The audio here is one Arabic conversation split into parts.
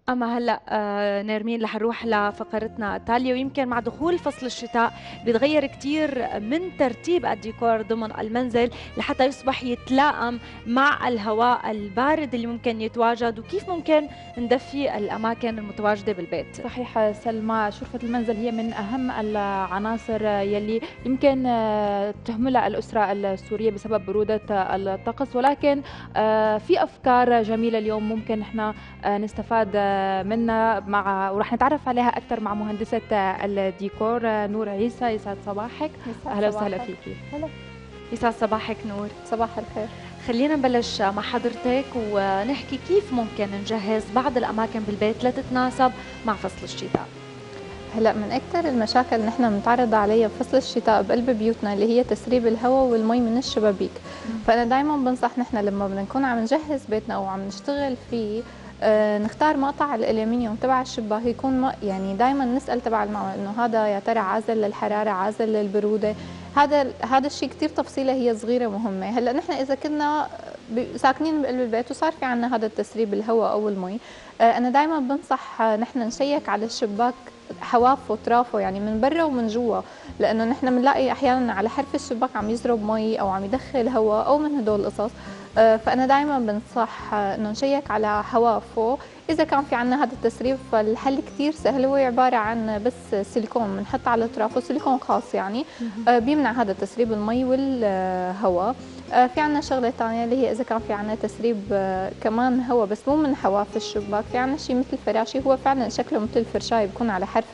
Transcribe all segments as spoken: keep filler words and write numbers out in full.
أما هلأ آه، نرمين رح نروح لفقرتنا التالية، ويمكن مع دخول فصل الشتاء بيتغير كتير من ترتيب الديكور ضمن المنزل لحتى يصبح يتلائم مع الهواء البارد اللي ممكن يتواجد، وكيف ممكن ندفي الأماكن المتواجدة بالبيت. صحيح سلمى، شرفة المنزل هي من أهم العناصر يلي يمكن آه، تهملها الأسرة السورية بسبب برودة الطقس، ولكن آه، في أفكار جميلة اليوم ممكن احنا آه، نستفاد آه، منها مع ورح نتعرف عليها أكثر مع مهندسة آه، الديكور آه، نور عيسى. يسعد صباحك. يسعد أهلا وسهلا صباحك. فيكي. هلا. يسعد صباحك نور. صباح الخير. خلينا نبلش مع حضرتك ونحكي كيف ممكن نجهز بعض الأماكن بالبيت لتتناسب مع فصل الشتاء. هلا من اكثر المشاكل اللي نحن بنتعرض عليها بفصل الشتاء بقلب بيوتنا اللي هي تسريب الهواء والمي من الشبابيك. فانا دائما بنصح نحن لما بدنا نكون عم نجهز بيتنا او عم نشتغل فيه آه نختار مقطع الالومنيوم تبع الشباك يكون ما يعني دائما نسال تبع المعمل انه هذا يا ترى عازل للحراره عازل للبروده. هذا هذا الشيء كثير تفصيله هي صغيره مهمه. هلا نحن اذا كنا ساكنين بقلب البيت وصار في عندنا هذا التسريب الهواء او المي، آه انا دائما بنصح نحن نشيك على الشباك حوافه وطرافه يعني من برا ومن جوا، لانه نحن بنلاقي احيانا على حرف الشباك عم يزرب مي او عم يدخل هواء او من هدول القصص. آه، فانا دائما بنصح آه، انه نشيك على حوافه. اذا كان في عندنا هذا التسريب فالحل كثير سهل، هو عباره عن بس سيليكون بنحط على اطرافه، سيليكون خاص يعني آه، بيمنع هذا تسريب المي والهواء. آه، في عندنا شغله ثانيه اللي هي اذا كان في عندنا تسريب آه، كمان هواء بس مو من حواف الشباك، في عندنا شيء مثل فراشي هو فعلا شكله مثل الفرشاي بيكون على حرف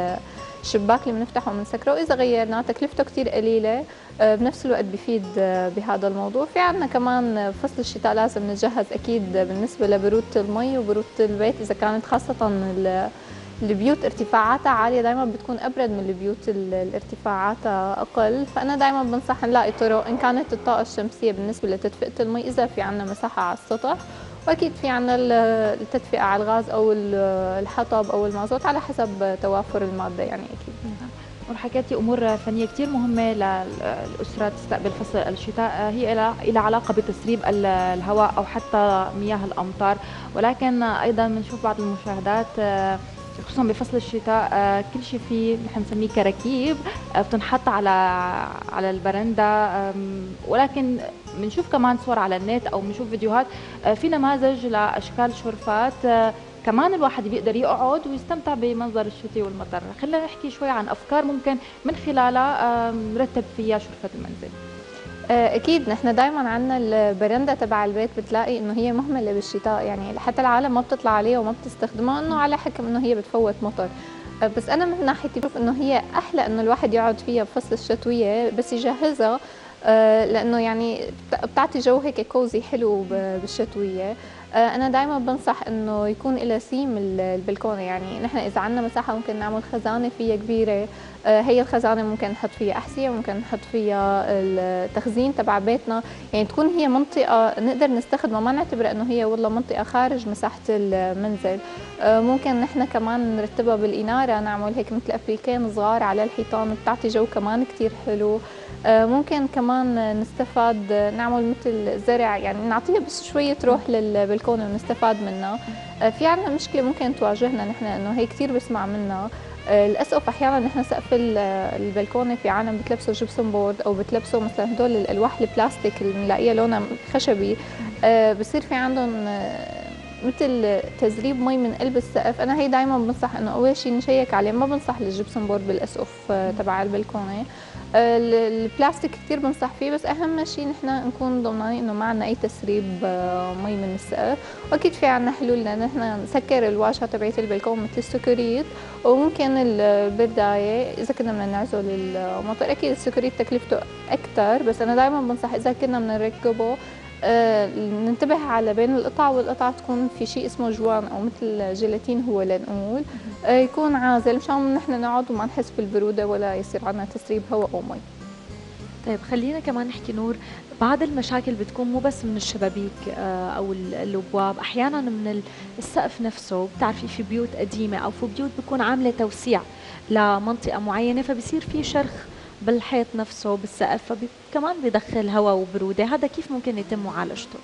الشباك اللي بنفتحه وبنسكره. اذا غيرناه تكلفته كثير قليله آه، بنفس الوقت بيفيد آه، بهذا الموضوع. في عندنا كمان فصل الشتاء لازم نجهز اكيد بالنسبه لبروده المي وبروده البيت، اذا كانت خاصه البيوت ارتفاعاتها عاليه دائما بتكون ابرد من البيوت اللي ارتفاعاتها اقل. فانا دائما بنصح نلاقي طرق ان كانت الطاقه الشمسيه بالنسبه لتدفئه المي اذا في عندنا مساحه على السطح، واكيد في عندنا التدفئه على الغاز او الحطب او المازوت على حسب توافر الماده يعني اكيد. وحكيتي امور فنيه كثير مهمه للاسره تستقبل فصل الشتاء، هي لها علاقه بتسريب الهواء او حتى مياه الامطار، ولكن ايضا بنشوف بعض المشاهدات خصوصا بفصل الشتاء كل شيء فيه نحن نسميه كراكيب بتنحط على على البرندة، ولكن بنشوف كمان صور على النت او بنشوف فيديوهات في نماذج لاشكال شرفات كمان الواحد بيقدر يقعد ويستمتع بمنظر الشتي والمطر. خلينا نحكي شوي عن افكار ممكن من خلالها نرتب فيها شرفة المنزل. اكيد نحن دائما عندنا البرندة تبع البيت بتلاقي انه هي مهمله بالشتاء، يعني حتى العالم ما بتطلع عليها وما بتستخدمها انه على حكم انه هي بتفوت مطر. بس انا من ناحيتي بشوف انه هي احلى انه الواحد يقعد فيها بفصل الشتويه بس يجهزها، لانه يعني بتعطي جو هيك كوزي حلو بالشتويه. انا دائما بنصح انه يكون لها سيم البلكونه، يعني نحن اذا عندنا مساحه ممكن نعمل خزانه فيها كبيره، هي الخزانه ممكن نحط فيها احذيه وممكن نحط فيها التخزين تبع بيتنا، يعني تكون هي منطقه نقدر نستخدمها ما نعتبر انه هي والله منطقه خارج مساحه المنزل. ممكن نحن كمان نرتبها بالاناره، نعمل هيك مثل افريكان صغار على الحيطان بتعطي جو كمان كثير حلو. ممكن كمان نستفاد نعمل مثل زرع، يعني نعطيها بس شويه روح للبلكونه ونستفاد منها. في عندنا مشكله ممكن تواجهنا نحن انه هي كثير بسمع منها الاسقف، احيانا نحن سقف البلكونه في عالم بتلبسوا جبسون بورد او بتلبسوا مثلا هدول الالواح البلاستيك اللي بنلاقيها لونها خشبي، بصير في عندهم مثل تزريب مي من قلب السقف. انا هي دائما بنصح انه اول شيء نشيك عليه، ما بنصح الجبسون بورد بالاسقف تبع البلكونه. البلاستيك كثير بنصح فيه، بس اهم شيء نحن نكون ضمنانين انه ما عندنا اي تسريب مي من السقف. واكيد في عندنا حلول لنحن نسكر الواجهه تبعت البلكون مثل السكريت، وممكن البردايه اذا كنا بدنا نعزل المطر. اكيد السكريت تكلفته اكثر، بس انا دائما بنصح اذا كنا بدنا نركبه آه ننتبه على بين القطع والقطع تكون في شيء اسمه جوان او مثل جيلاتين هو لنقول آه يكون عازل مشان نحن نقعد وما نحس بالبروده ولا يصير عندنا تسريب هواء او مي. طيب خلينا كمان نحكي نور، بعض المشاكل بتكون مو بس من الشبابيك او الابواب، احيانا من السقف نفسه. بتعرفي في بيوت قديمه او في بيوت بتكون عامله توسيع لمنطقه معينه فبصير في شرخ بالحيط نفسه بالسقف، فكمان بيدخل هواء وبروده. هذا كيف ممكن يتم معالجته؟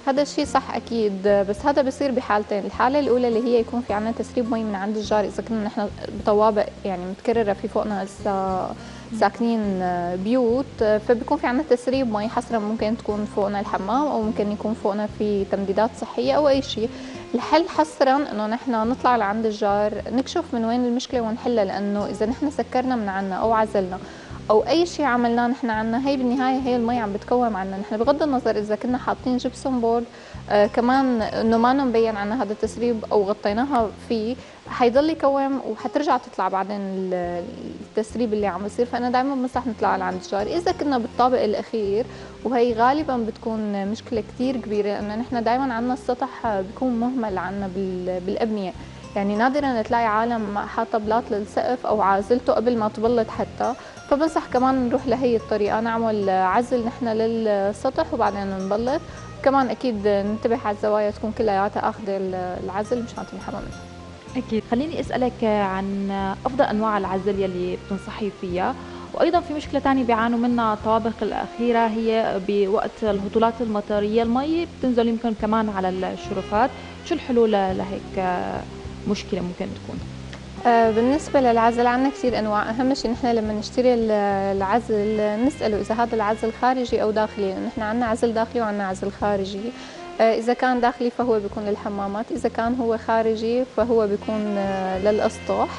هذا الشيء صح اكيد، بس هذا بصير بحالتين. الحاله الاولى اللي هي يكون في عندنا تسريب مي من عند الجار، اذا كنا نحن بطوابق يعني متكرره في فوقنا هسه ساكنين بيوت، فبيكون في عندنا تسريب مي حسرا، ممكن تكون فوقنا الحمام او ممكن يكون فوقنا في تمديدات صحيه او اي شيء. الحل حصرا انه نحن نطلع لعند الجار نكشف من وين المشكله ونحلها، لانه اذا نحن سكرنا من عنا او عزلنا او اي شيء عملناه نحن عنا، هي بالنهايه هي المي عم بتكوم عنا نحن، بغض النظر اذا كنا حاطين جبسون بورد آه كمان انه ما مبين عنا هذا التسريب او غطيناها فيه، حيضل يكوم وحترجع تطلع بعدين التسريب اللي عم بيصير. فانا دائما بنصح نطلع لعند الجار اذا كنا بالطابق الاخير، وهي غالبا بتكون مشكله كثير كبيره لانه نحن دائما عندنا السطح بيكون مهمل عندنا بالابنيه، يعني نادرا تلاقي عالم حاطه بلاط للسقف او عازلته قبل ما تبلط حتى. فبنصح كمان نروح لهي الطريقه، نعمل عزل نحن للسطح وبعدين نبلط. كمان اكيد ننتبه على الزوايا تكون كلياتها اخذه العزل مشان تنحمى منه. اكيد. خليني اسالك عن افضل انواع العزل يلي بتنصحي فيها، وايضا في مشكله ثانيه بيعانوا منها الطوابق الاخيره، هي بوقت الهطولات المطريه المي بتنزل يمكن كمان على الشرفات. شو الحلول لهيك مشكله ممكن تكون؟ بالنسبة للعزل عندنا كثير أنواع. أهم شيء نحن لما نشتري العزل نسأله إذا هذا العزل خارجي أو داخلي، لأن نحن عندنا عزل داخلي وعندنا عزل خارجي. إذا كان داخلي فهو بيكون للحمامات، إذا كان هو خارجي فهو بيكون للأسطح.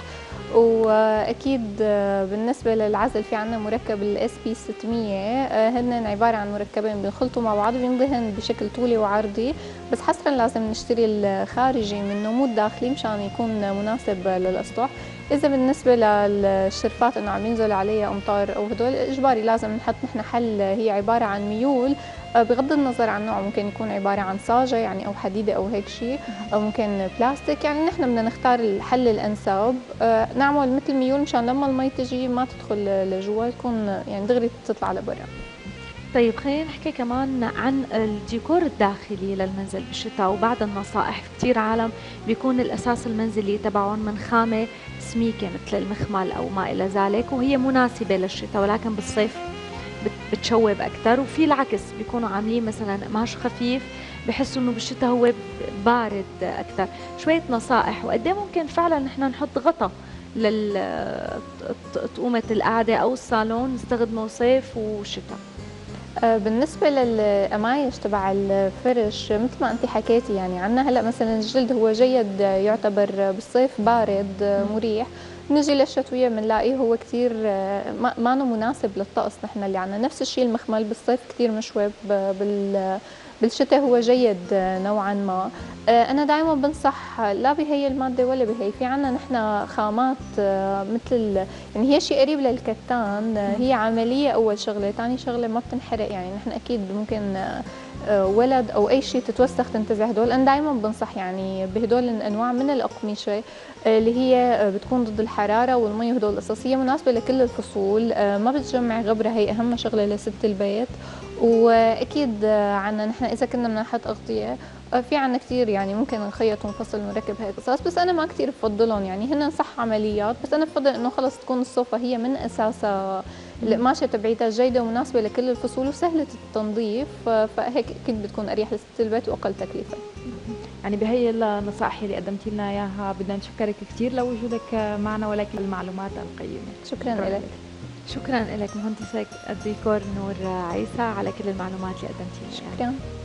واكيد بالنسبه للعزل في عندنا مركب الاس بي ستمية، هن عباره عن مركبين بينخلطوا مع بعض بيندهن بشكل طولي وعرضي، بس حصرا لازم نشتري الخارجي منه مو الداخلي مشان يكون مناسب للاسطح. اذا بالنسبه للشرفات انه عم ينزل عليها امطار او هدول اجباري لازم نحط نحن حل، هي عباره عن ميول بغض النظر عن نوع، ممكن يكون عباره عن صاجه يعني او حديده او هيك شيء، او ممكن بلاستيك، يعني نحن بدنا نختار الحل الانسب، نعمل مثل ميول مشان لما المي تجي ما تدخل لجوا، تكون يعني دغري تطلع لبرا. طيب خلينا نحكي كمان عن الديكور الداخلي للمنزل بالشتاء وبعض النصائح. في كثير عالم بيكون الاساس المنزلي تبعهم من خامه سميكه مثل المخمل او ما الى ذلك، وهي مناسبه للشتاء، ولكن بالصيف بتشوب اكثر. وفي العكس بيكونوا عاملين مثلا قماش خفيف بحسوا انه بالشتاء هو بارد اكثر. شويه نصائح وقد ايه ممكن فعلا نحن نحط غطا لطقومه القعده او الصالون نستخدمه صيف وشتاء. بالنسبة للقمايش تبع الفرش مثل ما انت حكيتي، يعني عندنا هلا مثلا الجلد هو جيد يعتبر بالصيف بارد مريح، نجي للشتوية بنلاقيه هو كثير ما ما مناسب للطقس نحن اللي عندنا. نفس الشيء المخمل بالصيف كثير مشوب، بال بالشتاء هو جيد نوعا ما. انا دائما بنصح لا بهي الماده ولا بهي. في عندنا نحن خامات مثل يعني هي شيء قريب للكتان، هي عمليه اول شغله، ثاني شغله ما بتنحرق، يعني نحن اكيد ممكن ولد او اي شيء تتوسخ تنتزع هدول. انا دائما بنصح يعني بهدول الانواع من الاقمشه اللي هي بتكون ضد الحراره والمي، هدول القصص هي مناسبه لكل الفصول، ما بتجمع غبره، هي اهم شغله لست البيت. واكيد عنا نحن اذا كنا بدنا نحط اغطيه في عنا كثير يعني ممكن نخيط ونفصل ونركب هيك قصص، بس انا ما كثير بفضلهم، يعني هن صح عمليات، بس انا بفضل انه خلص تكون الصوفه هي من اساسها القماشه تبعيتها جيده ومناسبه لكل الفصول وسهله التنظيف، فهيك اكيد بتكون اريح لست البيت واقل تكلفه. يعني بهي النصائح اللي قدمتي لنا اياها بدنا نشكرك كثير لوجودك معنا ولكن المعلومات القيمه. شكرا, شكرا لك. شكرا لك مهندسة الديكور نور عيسى على كل المعلومات اللي قدمتي لنا. شكرا.